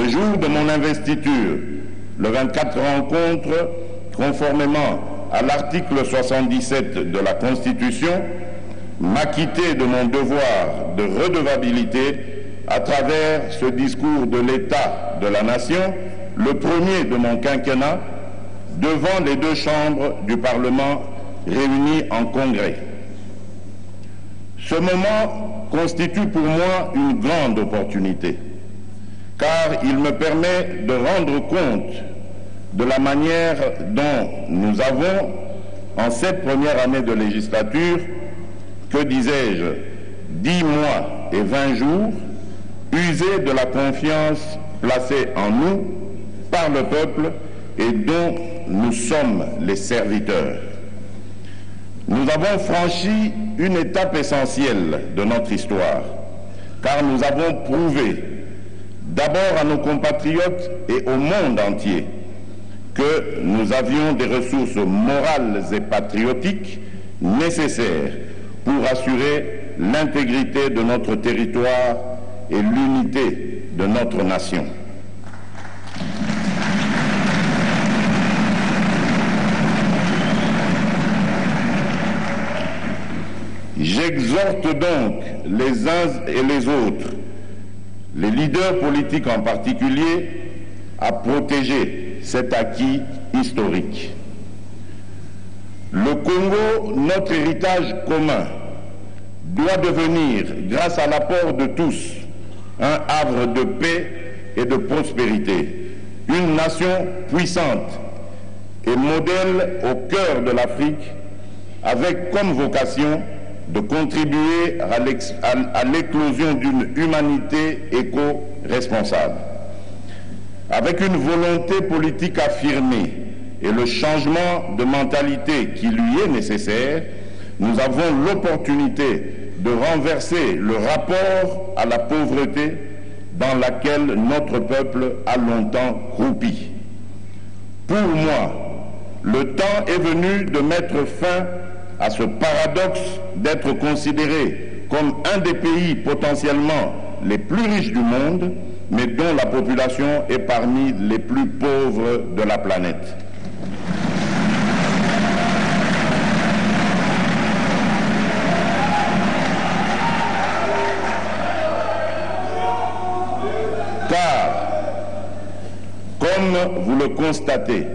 Le jour de mon investiture, le 24 rencontre, conformément à l'article 77 de la Constitution, m'acquitter de mon devoir de redevabilité à travers ce discours de l'État de la Nation, le premier de mon quinquennat, devant les deux chambres du Parlement réunies en congrès. Ce moment constitue pour moi une grande opportunité, car il me permet de rendre compte de la manière dont nous avons, en cette première année de législature, que disais-je, 10 mois et 20 jours, usé de la confiance placée en nous par le peuple et dont nous sommes les serviteurs. Nous avons franchi une étape essentielle de notre histoire, car nous avons prouvé, d'abord à nos compatriotes et au monde entier, que nous avions des ressources morales et patriotiques nécessaires pour assurer l'intégrité de notre territoire et l'unité de notre nation. J'exhorte donc les uns et les autres, les leaders politiques en particulier, à protéger cet acquis historique. Le Congo, notre héritage commun, doit devenir, grâce à l'apport de tous, un havre de paix et de prospérité, une nation puissante et modèle au cœur de l'Afrique, avec comme vocation de contribuer à l'éclosion d'une humanité éco-responsable. Avec une volonté politique affirmée et le changement de mentalité qui lui est nécessaire, nous avons l'opportunité de renverser le rapport à la pauvreté dans laquelle notre peuple a longtemps croupi. Pour moi, le temps est venu de mettre fin à ce paradoxe d'être considéré comme un des pays potentiellement les plus riches du monde, mais dont la population est parmi les plus pauvres de la planète. Car, comme vous le constatez,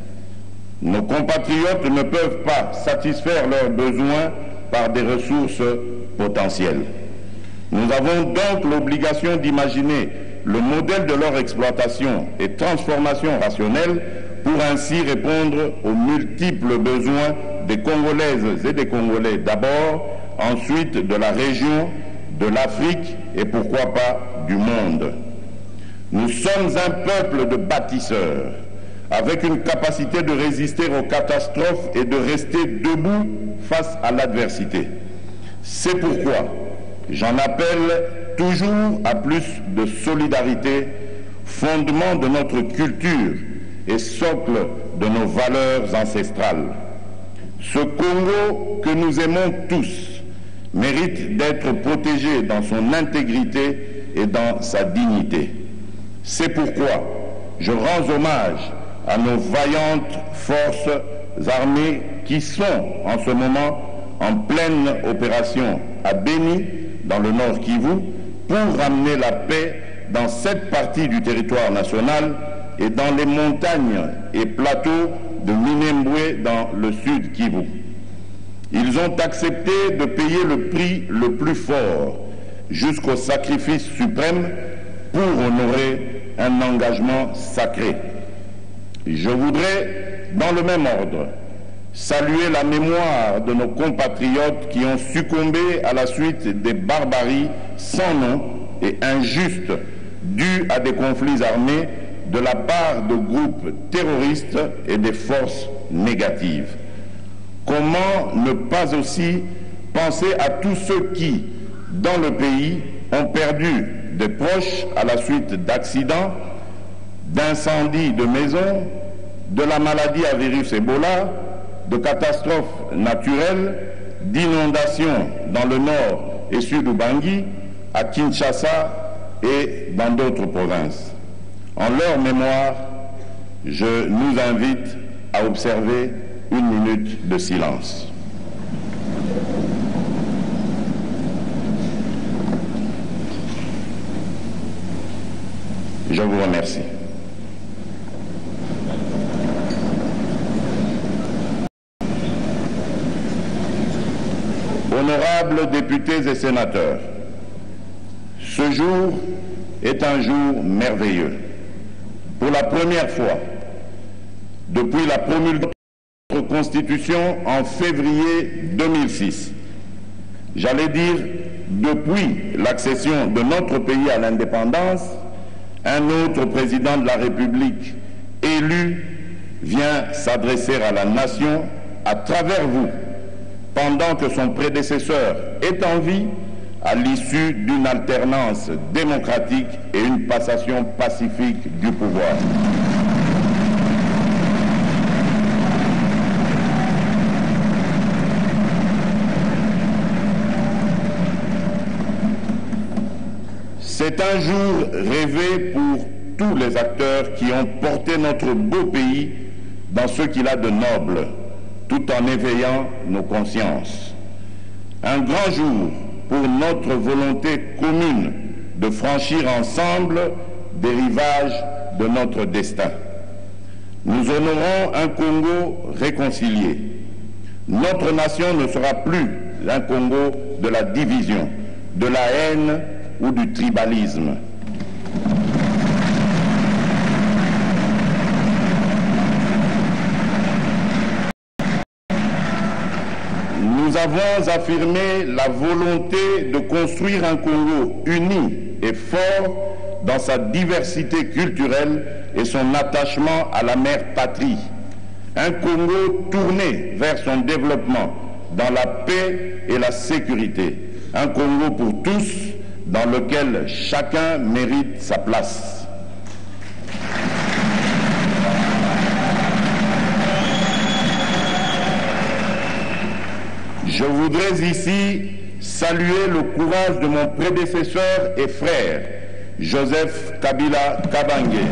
nos compatriotes ne peuvent pas satisfaire leurs besoins par des ressources potentielles. Nous avons donc l'obligation d'imaginer le modèle de leur exploitation et transformation rationnelle pour ainsi répondre aux multiples besoins des Congolaises et des Congolais d'abord, ensuite de la région, de l'Afrique et pourquoi pas du monde. Nous sommes un peuple de bâtisseurs, avec une capacité de résister aux catastrophes et de rester debout face à l'adversité. C'est pourquoi j'en appelle toujours à plus de solidarité, fondement de notre culture et socle de nos valeurs ancestrales. Ce Congo que nous aimons tous mérite d'être protégé dans son intégrité et dans sa dignité. C'est pourquoi je rends hommage à nos vaillantes forces armées qui sont en ce moment en pleine opération à Béni, dans le Nord Kivu, pour ramener la paix dans cette partie du territoire national et dans les montagnes et plateaux de Minembwe dans le Sud Kivu. Ils ont accepté de payer le prix le plus fort jusqu'au sacrifice suprême pour honorer un engagement sacré. Je voudrais, dans le même ordre, saluer la mémoire de nos compatriotes qui ont succombé à la suite des barbaries sans nom et injustes dues à des conflits armés de la part de groupes terroristes et des forces négatives. Comment ne pas aussi penser à tous ceux qui, dans le pays, ont perdu des proches à la suite d'accidents, d'incendies de maisons, de la maladie à virus Ebola, de catastrophes naturelles, d'inondations dans le nord et sud Ubangi, à Kinshasa et dans d'autres provinces. En leur mémoire, je nous invite à observer une minute de silence. Je vous remercie. Honorables députés et sénateurs, ce jour est un jour merveilleux. Pour la première fois, depuis la promulgation de notre Constitution en février 2006, j'allais dire depuis l'accession de notre pays à l'indépendance, un autre président de la République élu vient s'adresser à la nation à travers vous, pendant que son prédécesseur est en vie, à l'issue d'une alternance démocratique et une passation pacifique du pouvoir. C'est un jour rêvé pour tous les acteurs qui ont porté notre beau pays dans ce qu'il a de noble, tout en éveillant nos consciences. Un grand jour pour notre volonté commune de franchir ensemble des rivages de notre destin. Nous honorons un Congo réconcilié. Notre nation ne sera plus un Congo de la division, de la haine ou du tribalisme. Nous avons affirmé la volonté de construire un Congo uni et fort dans sa diversité culturelle et son attachement à la mère patrie. Un Congo tourné vers son développement dans la paix et la sécurité. Un Congo pour tous dans lequel chacun mérite sa place. Je voudrais ici saluer le courage de mon prédécesseur et frère, Joseph Kabila Kabange,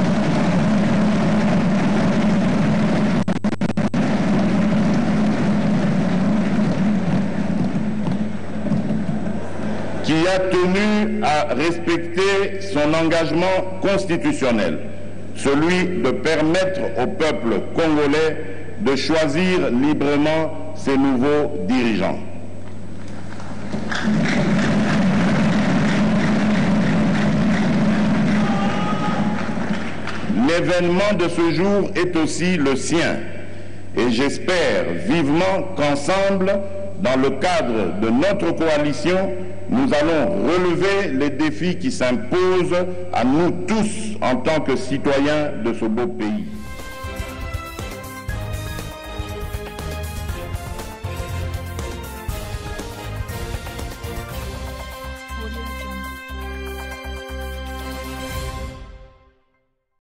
qui a tenu à respecter son engagement constitutionnel, celui de permettre au peuple congolais de choisir librement ses nouveaux dirigeants. L'événement de ce jour est aussi le sien et j'espère vivement qu'ensemble, dans le cadre de notre coalition, nous allons relever les défis qui s'imposent à nous tous en tant que citoyens de ce beau pays.